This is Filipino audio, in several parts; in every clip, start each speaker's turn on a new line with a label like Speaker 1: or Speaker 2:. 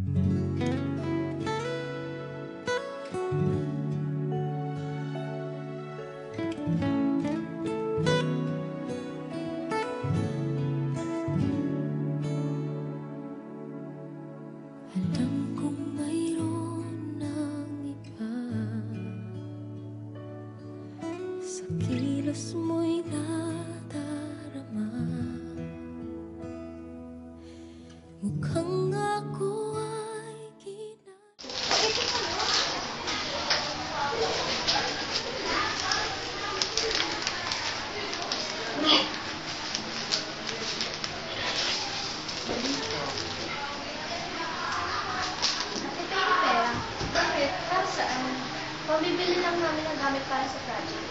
Speaker 1: Kilos mo'y nadarama. Mukhang ako ay
Speaker 2: Bakit? Para saan? Pamibili lang namin ng gamit para sa project.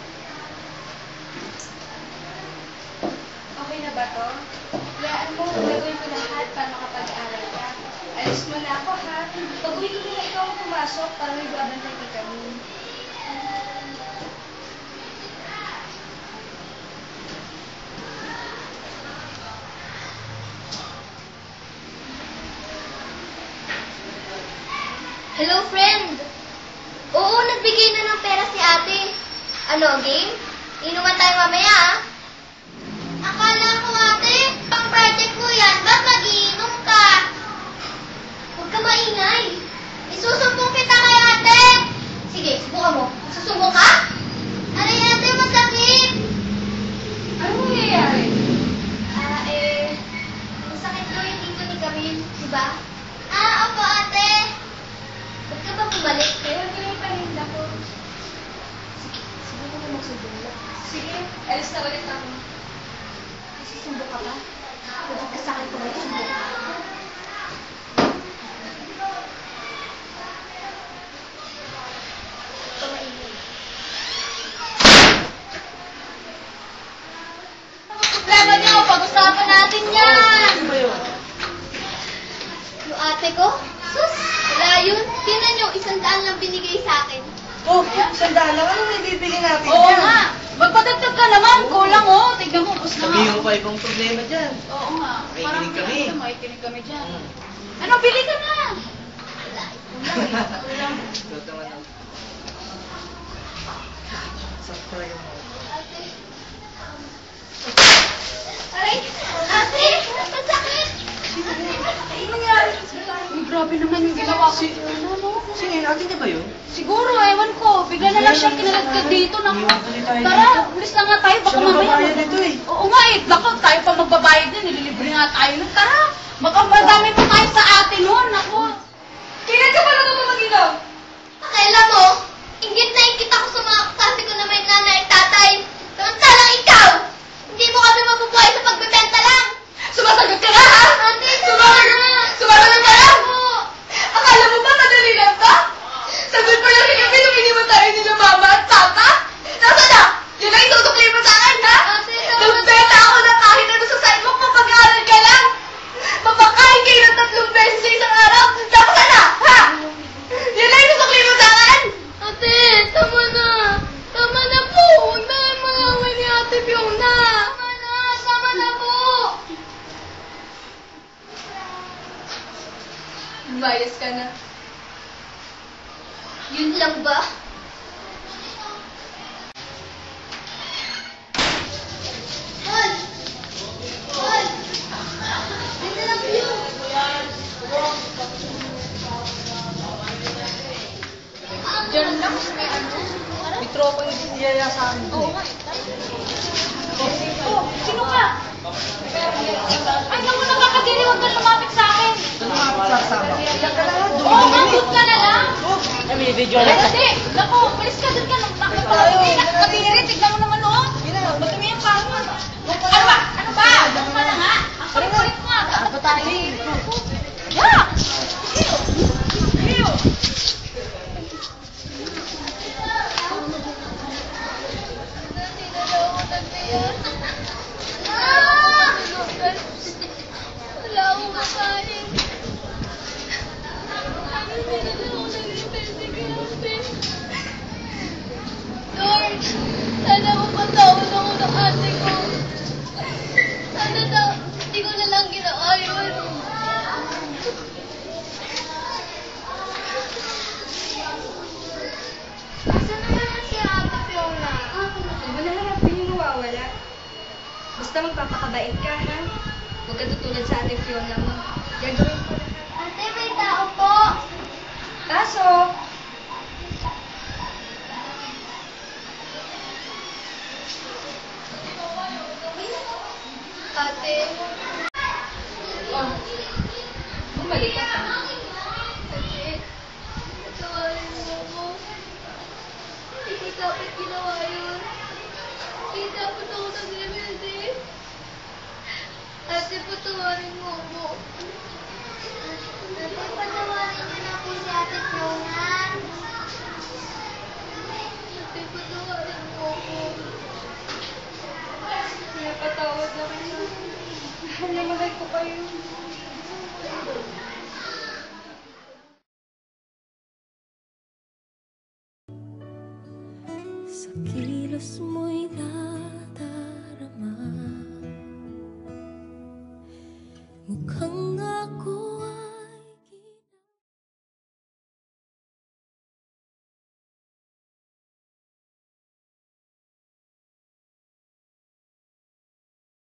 Speaker 2: Okay na ba to? Yaan mo, gagawin ko lahat para makapag-aaral ka. Alis mo na ako, ha? Pag-uwi ko nila ikaw ang pumasok para may babantay kay kami.
Speaker 3: Hello, friend! Oo, nagbigay na ng pera si ate. Ano, game? Inuman tayo mamaya, ah. Akala ko, ate, pang project mo yan, ba't mag-iinom ka? Huwag ka maingay. Isusumbong kita kay ate. Sige, subukan mo. Susumbong ka? Aray, ate, masakit.
Speaker 2: Ano nangyayari?
Speaker 3: Masakit ko yung dito ni Camille, diba? Opo, ate. Ba't ka ba bumalik?
Speaker 2: Kaya yung paninda ko. Sige, subukan mo magsumbong. Sige, alis na ulit ako. Susumbong ka ba? Huwag ka sa akin kung may sumbong ka.
Speaker 3: Problema niyo, pag-usapan natin yan! Yung ate ko? Sus, wala yun. Tingnan niyo, 100 lang binigay sa akin.
Speaker 4: Oh, 100 lang. Anong ibibili natin
Speaker 5: Oo
Speaker 4: yan?
Speaker 5: nga. Magpadagdag ka naman. Kulang, oh. Tignan mo, bus na nga.
Speaker 4: Sabihin mo pa ibang problema dyan.
Speaker 5: Oo nga.
Speaker 4: Makikinig kami.
Speaker 5: Makikinig kami dyan. Ano, bili ka na. Kulang.
Speaker 4: Ito naman ang... Sakto yung...
Speaker 3: Aray, ate, masakit.
Speaker 5: Ano nangyari? Ay, grabe naman yung ginawa ko.
Speaker 4: Sige, natin niya ba yun?
Speaker 5: Siguro, ewan ko. Bigla na lang siya kinaladkad dito. Naku.
Speaker 4: Iwan tuloy tayo
Speaker 5: Tara,
Speaker 4: dito.
Speaker 5: ulis na nga tayo. Baka
Speaker 4: Siya
Speaker 5: mamaya.
Speaker 4: magbabayad nito eh.
Speaker 5: Oo nga eh. Naku, tayo pa magbabayad din. Nililibre nga tayo. Tara, baka madami pa tayo sa atin noon. Naku.
Speaker 2: Kailan ka pala ito mag-inom?
Speaker 3: Akala mo, inggit na inggit ako sa mga kaklase ko na may nanay at tatay. Samantalang ikaw, hindi mo kami mabubuhay sa pagbebenta lang.
Speaker 2: Sumasagot ka na, ha?
Speaker 3: Ate,
Speaker 2: Sumasagot ka na? Akala mo ba madali lang to? Sagot mo lang kami nung iniwan tayo nila mama at papa? Nasaan na? Yun lang itutukli mo sa akin, ha?
Speaker 3: Ate,
Speaker 2: Nagbenta ako na kahit ano sa sidewalk, mapag-aaral ka lang. Mapakain kayo ng 3 beses sa isang araw. Tapos na, ha? Yun lang itutukli mo sa akin?
Speaker 3: ate, tama na. Tama na po. Huwag na kayo malaway ni Ate Fiona. Tama na po.
Speaker 2: Bias ka na.
Speaker 3: Yun lang ba? Hol! Hol! Ganda lang view.
Speaker 5: Diyan lang. May ano.
Speaker 4: May tropa yung siniyaya sa akin.
Speaker 5: Oo nga. Oh, sino ka? Ay, naku, nakakadiri. Huwag ka lumapit sa akin.
Speaker 4: Ano nga ako sasama? Yan ka lang.
Speaker 5: Oo nga, doon ka na lang.
Speaker 4: Ay, may video
Speaker 5: Ay, hindi. Naku, malis ka doon ka. Nakakadiri. Tignan mo naman, oh. Ba't kami yung parang ano? Ano ba? Ano ba? Doon ka na nga. Ang kulit-kulit mo. Ano ba tayo? Yeah! Ew!
Speaker 3: Wala akong makain. Hindi na ako nag-investigate. Lord, sana mapatawad ako ng ate ko. Sana na, hindi ko na lang ginawa yun.
Speaker 2: Basta magpapakabait ka, ha? Huwag ka tutulad sa ate Fiona mo. Gagawin ko lahat.
Speaker 3: Ate, may tao po.
Speaker 2: Pasok!
Speaker 3: Ate.
Speaker 2: Oh, bumalik ka pa.
Speaker 3: Ate. Patawarin mo ako. Hindi ko dapat ginawa yun. Hindi dapat ako nag-rebelde. Ate, patawarin mo ako. Ate, patawarin mo na po si Ate Fiona. Ate, patawarin mo ako.
Speaker 2: Pinapatawad na kita. Mahal na mahal ko kayo.
Speaker 1: Sa kilos mo'y nadarama. Mukhang